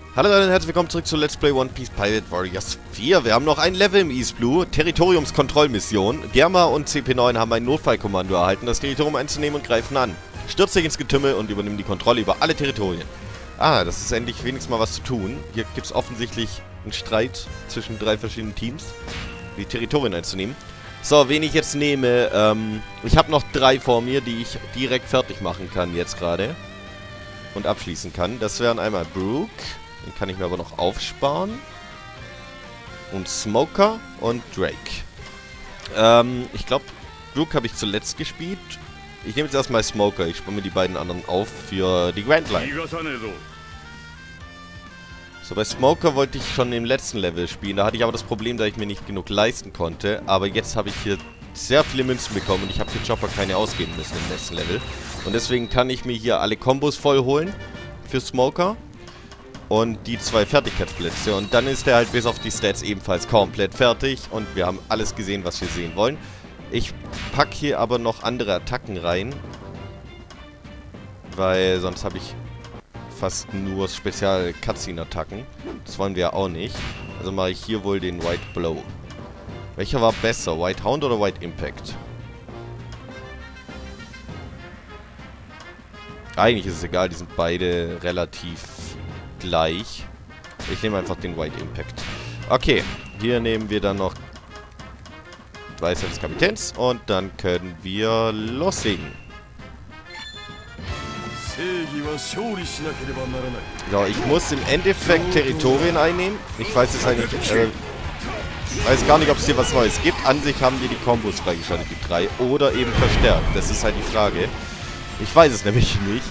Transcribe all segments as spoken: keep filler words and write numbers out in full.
Hallo Leute und herzlich willkommen zurück zu Let's Play One Piece Pirate Warriors vier. Wir haben noch ein Level im East Blue. Territoriumskontrollmission. Germa und C P neun haben ein Notfallkommando erhalten, das Territorium einzunehmen und greifen an. Stürzt sich ins Getümmel und übernimm die Kontrolle über alle Territorien. Ah, das ist endlich wenigstens mal was zu tun. Hier gibt es offensichtlich einen Streit zwischen drei verschiedenen Teams, die Territorien einzunehmen. So, wen ich jetzt nehme, ähm, ich habe noch drei vor mir, die ich direkt fertig machen kann jetzt gerade. Und abschließen kann. Das wären einmal Brook. Den kann ich mir aber noch aufsparen. Und Smoker und Drake. Ähm, ich glaube, Brook habe ich zuletzt gespielt. Ich nehme jetzt erstmal Smoker. Ich spare mir die beiden anderen auf für die Grand Line. So, bei Smoker wollte ich schon im letzten Level spielen. Da hatte ich aber das Problem, dass ich mir nicht genug leisten konnte. Aber jetzt habe ich hier sehr viele Münzen bekommen und ich habe für Chopper keine ausgeben müssen im letzten Level. Und deswegen kann ich mir hier alle Kombos voll holen für Smoker. Und die zwei Fertigkeitsplätze. Und dann ist er halt bis auf die Stats ebenfalls komplett fertig. Und wir haben alles gesehen, was wir sehen wollen. Ich packe hier aber noch andere Attacken rein. Weil sonst habe ich fast nur Spezial-Cutscene-Attacken. Das wollen wir ja auch nicht. Also mache ich hier wohl den White Blow. Welcher war besser? White Hound oder White Impact? Eigentlich ist es egal, die sind beide relativ gleich. Ich nehme einfach den White Impact. Okay, hier nehmen wir dann noch Weisheit des Kapitäns und dann können wir loslegen. Ja, ich muss im Endeffekt Territorien einnehmen. Ich weiß jetzt halt nicht, äh, weiß gar nicht, ob es hier was Neues gibt. An sich haben wir die Kombos freigeschaltet, die drei. Oder eben verstärkt. Das ist halt die Frage. Ich weiß es nämlich nicht.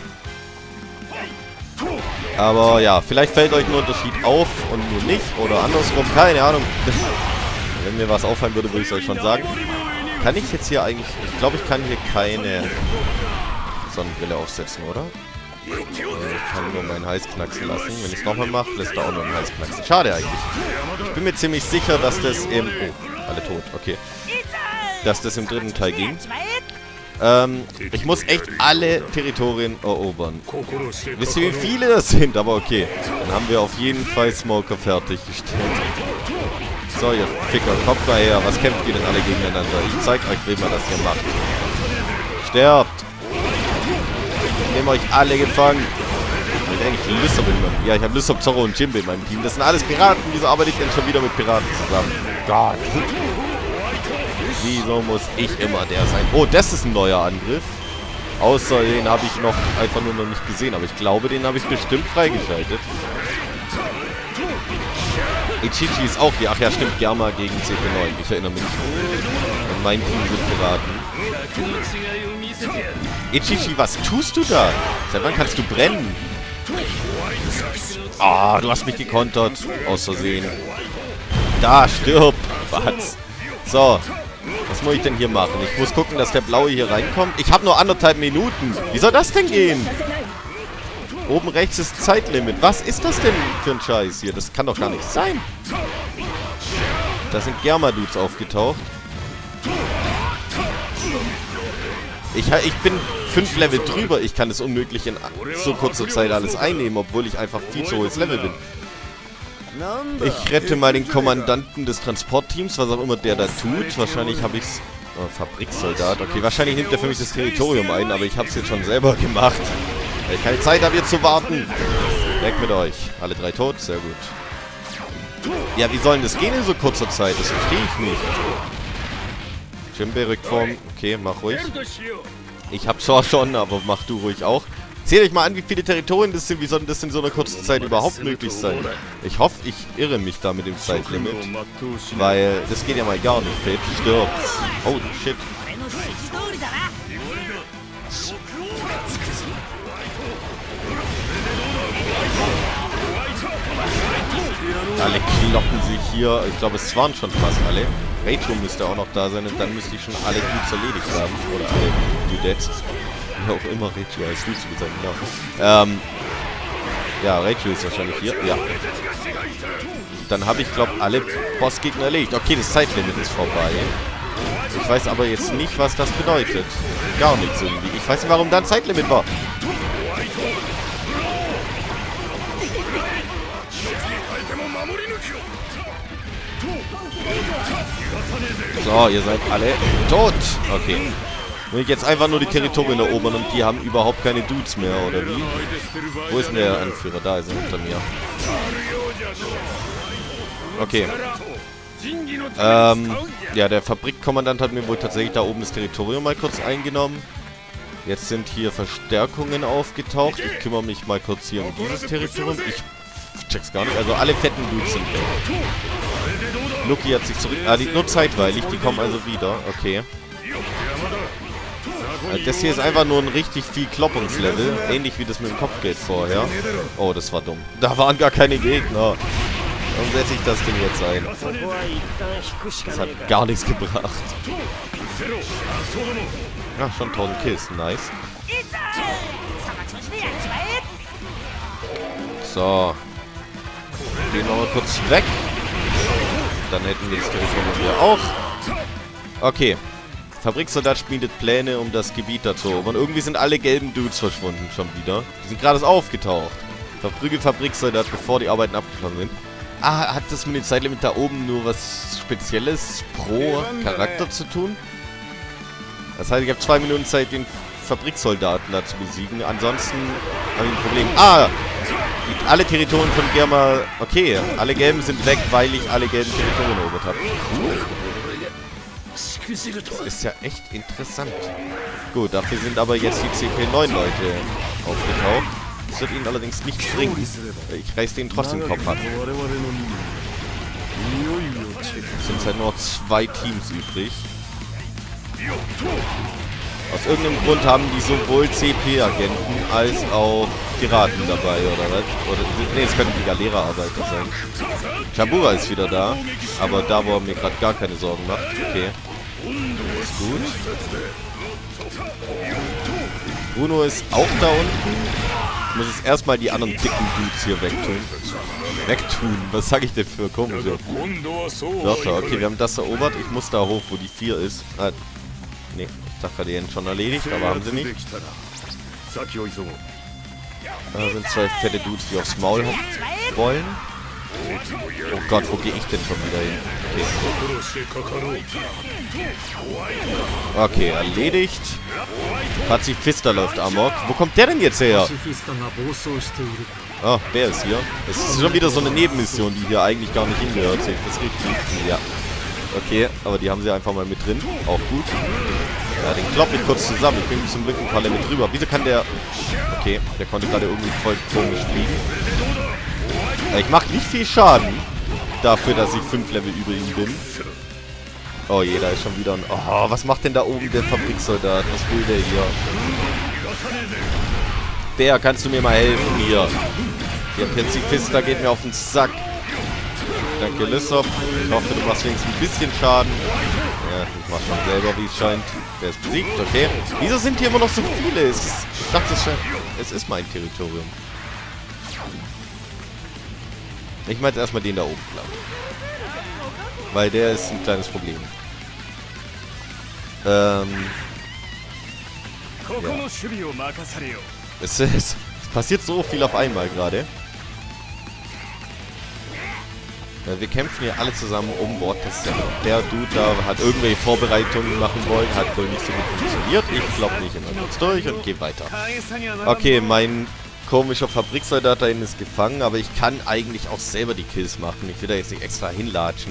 Aber ja, vielleicht fällt euch ein Unterschied auf und nur nicht. Oder andersrum, keine Ahnung. Wenn mir was auffallen würde, würde ich es euch schon sagen. Kann ich jetzt hier eigentlich... Ich glaube, ich kann hier keine Sonnenbrille aufsetzen, oder? Ich kann nur meinen Hals knacksen lassen. Wenn ich es nochmal mache, lässt er auch nur einen Hals knacksen. Schade eigentlich. Ich bin mir ziemlich sicher, dass das im... Oh, alle tot. Okay. Dass das im dritten Teil ging. Ähm, ich muss echt alle Territorien erobern. Wisst ihr, wie viele das sind? Aber okay. Dann haben wir auf jeden Fall Smoker fertiggestellt. So, ihr Ficker, kommt mal her. Was kämpft ihr denn alle gegeneinander? Ich zeig euch, wie man das hier macht. Sterbt! Ich nehme euch alle gefangen. Ich bin eigentlich Lysop in meinem... Ja, ich habe Lysop, Zorro und Jimbe in meinem Team. Das sind alles Piraten. Wieso arbeite ich denn schon wieder mit Piraten zusammen? Gott. Wieso muss ich immer der sein? Oh, das ist ein neuer Angriff. Außer den habe ich noch einfach nur noch nicht gesehen. Aber ich glaube, den habe ich bestimmt freigeschaltet. Ichichi ist auch hier. Ach ja, stimmt. Germa gegen C P neun. Ich erinnere mich. Und mein Team sind Piraten. Ichichi, was tust du da? Seit wann kannst du brennen? Ah, oh, du hast mich gekontert. Aus Versehen. Da, stirb. Was? So. Was muss ich denn hier machen? Ich muss gucken, dass der Blaue hier reinkommt. Ich habe nur anderthalb Minuten. Wie soll das denn gehen? Oben rechts ist Zeitlimit. Was ist das denn für ein Scheiß hier? Das kann doch gar nicht sein. Da sind Germa-Dudes aufgetaucht. Ich, ich bin fünf Level drüber. Ich kann es unmöglich in so kurzer Zeit alles einnehmen, obwohl ich einfach viel zu hohes Level bin. Ich rette mal den Kommandanten des Transportteams, was auch immer der da tut. Wahrscheinlich habe ich es... Oh, Fabriksoldat. Okay, wahrscheinlich nimmt er für mich das Territorium ein, aber ich habe es jetzt schon selber gemacht. Weil ich keine Zeit habe, hier zu warten. Weg mit euch. Alle drei tot? Sehr gut. Ja, wie soll denn das gehen in so kurzer Zeit? Das verstehe ich nicht. Jimbe rückt vorn. Okay, mach ruhig. Ich hab zwar schon, aber mach du ruhig auch. Zählt euch mal an, wie viele Territorien das sind. Wie soll das in so einer kurzen Zeit überhaupt möglich sein? Ich hoffe, ich irre mich da mit dem Zeitlimit. Weil das geht ja mal gar nicht. Fate stirbt. Oh, shit. Alle kloppen sich hier. Ich glaube, es waren schon fast alle. Rachel müsste auch noch da sein und dann müsste ich schon alle Dudes erledigt haben. Oder alle Dudettes. Wie auch immer Rachel als Dudes zu bezeichnen, genau. Ähm, ja, Rachel ist wahrscheinlich hier. Ja. Dann habe ich, glaube ich, alle Bossgegner erledigt. Okay, das Zeitlimit ist vorbei. Ich weiß aber jetzt nicht, was das bedeutet. Gar nichts irgendwie. Ich weiß nicht, warum da ein Zeitlimit war. So, ihr seid alle tot. Okay. Will ich jetzt einfach nur die Territorien erobern und die haben überhaupt keine Dudes mehr, oder wie? Wo ist denn der Anführer? Da ist er hinter mir. Okay. Ähm, ja, der Fabrikkommandant hat mir wohl tatsächlich da oben das Territorium mal kurz eingenommen. Jetzt sind hier Verstärkungen aufgetaucht. Ich kümmere mich mal kurz hier um dieses Territorium. Ich check's gar nicht. Also alle fetten Dudes sind weg. Lucky hat sich zurück... Ah, die, nur zeitweilig. Die kommen also wieder. Okay. Also das hier ist einfach nur ein richtig viel Kloppungslevel. Ähnlich wie das mit dem Kopfgeld vorher. Oh, das war dumm. Da waren gar keine Gegner. Warum setze ich das Ding jetzt ein? Das hat gar nichts gebracht. Ja, schon tausend Kills. Nice. So. Gehen wir mal kurz weg. Dann hätten wir das Territorium hier auch. Okay. Fabriksoldat schmiedet Pläne, um das Gebiet dazu erobern. Irgendwie sind alle gelben Dudes verschwunden schon wieder. Die sind gerade aufgetaucht. Verprügelt Fabriksoldat, bevor die Arbeiten abgeschlossen sind. Ah, hat das mit dem Zeitlimit da oben nur was Spezielles pro Charakter zu tun? Das heißt, ich habe zwei Minuten Zeit, den Fabriksoldaten da zu besiegen. Ansonsten habe ich ein Problem. Ah! Alle Territorien von Germa... Okay, alle Gelben sind weg, weil ich alle gelben Territorien erobert habe. Cool. Das ist ja echt interessant. Gut, dafür sind aber jetzt die C P neun Leute aufgetaucht. Das wird ihnen allerdings nichts bringen. Ich reiß denen trotzdem den Kopf ab. Es sind halt nur noch zwei Teams übrig. Aus irgendeinem Grund haben die sowohl C P-Agenten als auch Piraten dabei, oder was? Oder, nee, es könnten die Galera-Arbeiter sein. Chabura ist wieder da, aber da, wo er mir gerade gar keine Sorgen macht. Okay. Ist gut. Bruno ist auch da unten. Ich muss jetzt erstmal die anderen dicken Dudes hier wegtun. Wegtun? Was sag ich denn für komische? Wörter. Okay, wir haben das erobert. Ich muss da hoch, wo die vier ist. Ah, nee. Ich dachte, die hätten schon erledigt, aber haben sie nicht. Da sind zwei fette Dudes, die aufs Maul wollen. Oh Gott, wo gehe ich denn schon wieder hin? Okay. Okay, erledigt. Pazifister läuft amok. Wo kommt der denn jetzt her? Oh, wer ist hier? Das ist schon wieder so eine Nebenmission, die hier eigentlich gar nicht hingehört. Das ist richtig. Ja. Okay, aber die haben sie einfach mal mit drin. Auch gut. Ja, den klopp ich kurz zusammen. Ich bin zum Glück ein paar Level drüber. Wieso kann der... Okay, der konnte gerade irgendwie voll komisch fliegen. Ich mache nicht viel Schaden dafür, dass ich fünf Level über ihm bin. Oh je, da ist schon wieder ein... Oh, was macht denn da oben der Fabriksoldat? Was will der hier? Der, kannst du mir mal helfen hier? Der Pazifista geht mir auf den Sack. Danke, Lissop. Ich hoffe, du machst wenigstens ein bisschen Schaden. Ja, ich mach schon selber, wie es scheint. Der ist besiegt, okay. Wieso sind hier immer noch so viele? Es ist, ich dachte, es, es ist mein Territorium. Ich meine jetzt erstmal den da oben klar. Weil der ist ein kleines Problem. Ähm. Ja. Es, ist, es passiert so viel auf einmal gerade. Ja, wir kämpfen hier alle zusammen um Bord. Der Dude da hat irgendwelche Vorbereitungen machen wollen. Hat wohl nicht so gut funktioniert. Ich glaube nicht. Ich mache kurz durch und gehe weiter. Okay, mein komischer Fabriksoldat da hinten ist gefangen, aber ich kann eigentlich auch selber die Kills machen. Ich will da jetzt nicht extra hinlatschen.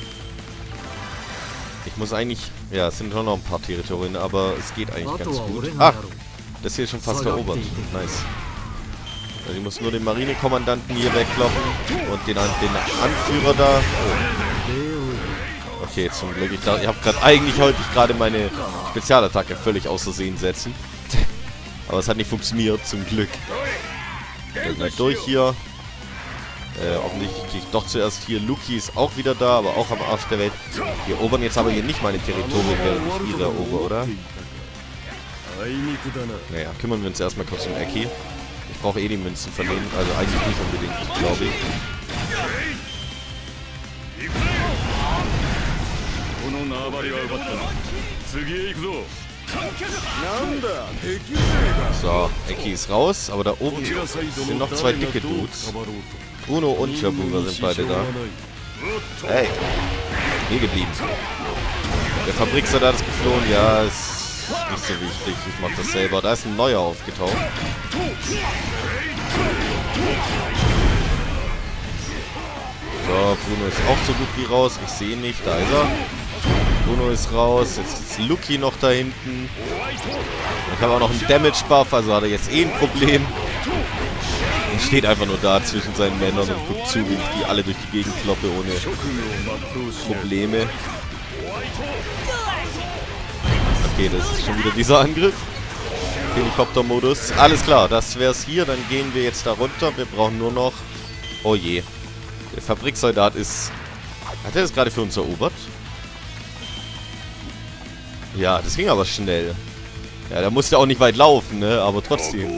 Ich muss eigentlich... Ja, es sind schon noch ein paar Territorien, aber es geht eigentlich ganz gut. Ah! Das hier ist schon fast erobert. Nice. Also ich muss nur den Marinekommandanten hier wegkloppen und den, den Anführer da. Oh. Okay, zum Glück. Ich, ich habe gerade... Eigentlich wollte ich gerade meine Spezialattacke völlig aus Versehen setzen. Aber es hat nicht funktioniert, zum Glück. Dann gleich durch hier. Äh, offensichtlich kriege ich doch zuerst hier. Luki ist auch wieder da, aber auch am Arsch der Welt. Wir erobern jetzt aber hier nicht meine Territorien, während ich ihre erober, oder? Naja, kümmern wir uns erstmal kurz um Eki. Ich brauche eh die Münzen von denen, also eigentlich nicht unbedingt, glaube ich. So, Eki ist raus, aber da oben sind noch zwei dicke Dudes. Bruno und Jabura sind beide da. Hey, hier geblieben. Der Fabriksoldat ist geflohen. Ja, ist nicht so wichtig. Ich mach das selber. Da ist ein neuer aufgetaucht. So, Bruno ist auch so gut wie raus. Ich sehe ihn nicht. Da ist er. Bruno ist raus. Jetzt ist Lucky noch da hinten. Ich habe auch noch einen Damage-Buff, also hat er jetzt eh ein Problem. Er steht einfach nur da zwischen seinen Männern und guckt zu, wie ich die alle durch die Gegend kloppe ohne Probleme. Okay, das ist schon wieder dieser Angriff. Helikoptermodus. Alles klar, das wär's hier. Dann gehen wir jetzt da runter. Wir brauchen nur noch... Oh je. Der Fabriksoldat ist... Hat er das gerade für uns erobert? Ja, das ging aber schnell. Ja, der musste auch nicht weit laufen, ne? Aber trotzdem.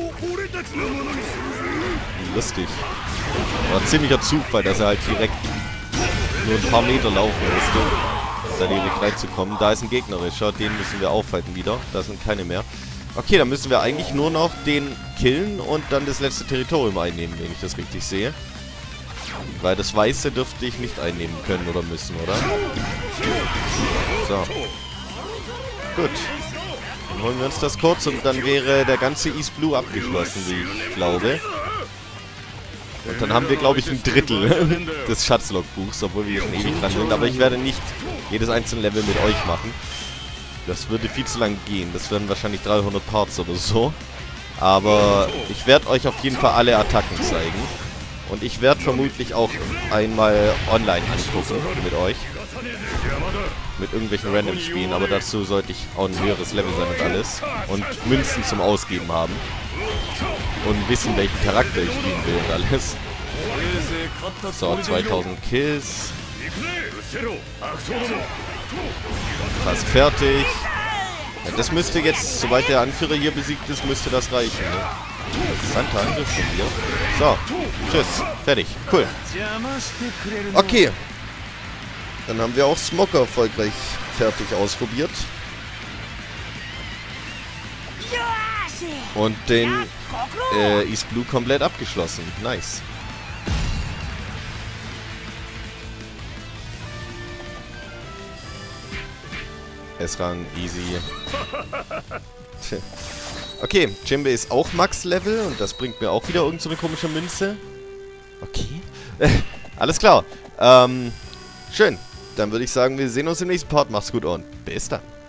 Lustig. War ein ziemlicher Zufall, dass er halt direkt nur ein paar Meter laufen musste, da direkt reinzukommen. Da ist ein gegnerischer, den müssen wir aufhalten wieder. Da sind keine mehr. Okay, dann müssen wir eigentlich nur noch den killen und dann das letzte Territorium einnehmen, wenn ich das richtig sehe. Weil das Weiße dürfte ich nicht einnehmen können oder müssen, oder? So. Gut. Dann holen wir uns das kurz und dann wäre der ganze East Blue abgeschlossen, wie ich glaube. Und dann haben wir, glaube ich, ein Drittel des Schatzlogbuchs, obwohl wir schon ewig dran sind. Aber ich werde nicht jedes einzelne Level mit euch machen. Das würde viel zu lang gehen. Das wären wahrscheinlich dreihundert Parts oder so. Aber ich werde euch auf jeden Fall alle Attacken zeigen. Und ich werde vermutlich auch einmal online angucken mit euch. Mit irgendwelchen random Spielen. Aber dazu sollte ich auch ein höheres Level sein und alles. Und Münzen zum Ausgeben haben. Und wissen, welchen Charakter ich spielen will und alles. So, zweitausend Kills. Fast fertig. Ja, das müsste jetzt, sobald der Anführer hier besiegt ist, müsste das reichen, ne? Interessanter Angriff von mir. So, tschüss. Fertig. Cool. Okay. Dann haben wir auch Smok erfolgreich fertig ausprobiert. Und den äh, East Blue komplett abgeschlossen. Nice. S-Rang, easy. Okay, Jimbe ist auch Max-Level und das bringt mir auch wieder irgend so eine komische Münze. Okay. Alles klar. Ähm, schön. Dann würde ich sagen, wir sehen uns im nächsten Part. Macht's gut und bis dann.